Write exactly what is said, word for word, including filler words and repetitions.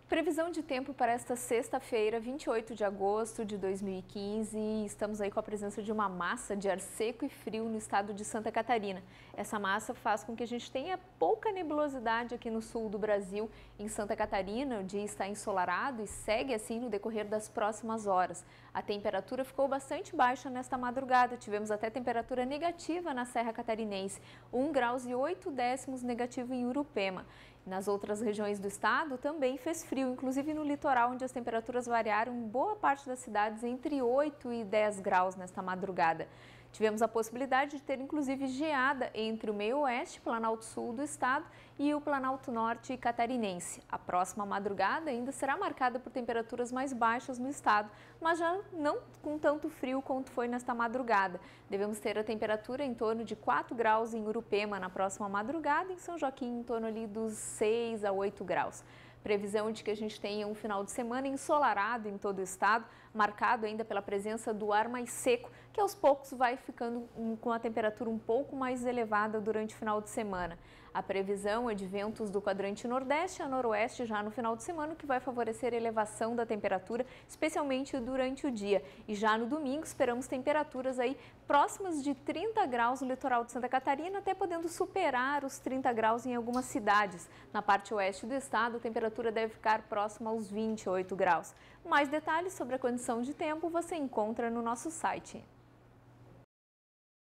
Previsão de tempo para esta sexta-feira, vinte e oito de agosto de dois mil e quinze. Estamos aí com a presença de uma massa de ar seco e frio no estado de Santa Catarina. Essa massa faz com que a gente tenha pouca nebulosidade aqui no sul do Brasil. Em Santa Catarina, o dia está ensolarado e segue assim no decorrer das próximas horas. A temperatura ficou bastante baixa nesta madrugada. Tivemos até temperatura negativa na Serra Catarinense, um grau e oito décimos negativo em Urupema. Nas outras regiões do estado também fez frio, inclusive no litoral, onde as temperaturas variaram em boa parte das cidades entre oito e dez graus nesta madrugada. Tivemos a possibilidade de ter inclusive geada entre o meio-oeste, Planalto Sul do estado e o Planalto Norte catarinense. A próxima madrugada ainda será marcada por temperaturas mais baixas no estado, mas já não com tanto frio quanto foi nesta madrugada. Devemos ter a temperatura em torno de quatro graus em Urupema na próxima madrugada, em São Joaquim em torno ali dos seis a oito graus. Previsão de que a gente tenha um final de semana ensolarado em todo o estado, marcado ainda pela presença do ar mais seco, que aos poucos vai ficando com a temperatura um pouco mais elevada durante o final de semana. A previsão é de ventos do quadrante nordeste a noroeste já no final de semana, que vai favorecer a elevação da temperatura, especialmente durante o dia. E já no domingo esperamos temperaturas aí próximas de trinta graus no litoral de Santa Catarina, até podendo superar os trinta graus em algumas cidades. Na parte oeste do estado, a temperatura deve ficar próxima aos vinte e oito graus. Mais detalhes sobre a condição de tempo você encontra no nosso site.